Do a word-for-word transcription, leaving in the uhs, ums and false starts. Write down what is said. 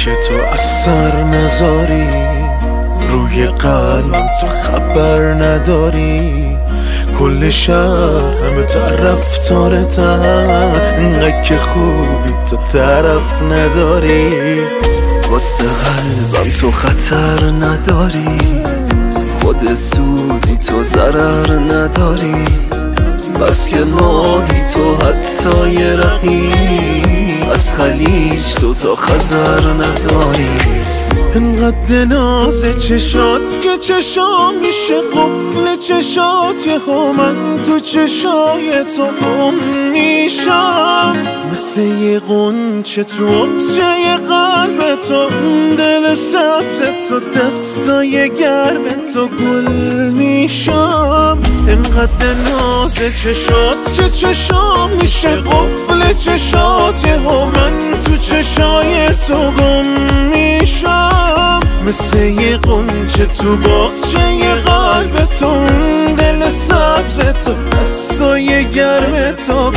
که تو اثر نذاری روی قلبم، تو خبر نداری کل شهر همه طرفدارتن، انقدر که خوبی تو طرف نداری. واسه قلبم تو خطر نداری، خود سودی تو ضرر نداری، بس که ماهی تو حتی یه رقیب، از خلیج تو تا خزر نداری. انقدر ناز چشات که چشام میشه قفل چشات، یه ها من تو چشای تو گم میشم، مثل یه غنچه تو آبچه قلب تو، دل سبز تو دستای گرم تو گل میشم. انقدر ناز چشات که چشام میشه قفل چشات، یه ها من تو چشای تو گم میشم، مثل یه غنچه تو باغچه یه قلب تو، دل سبز تو دستای گرم تو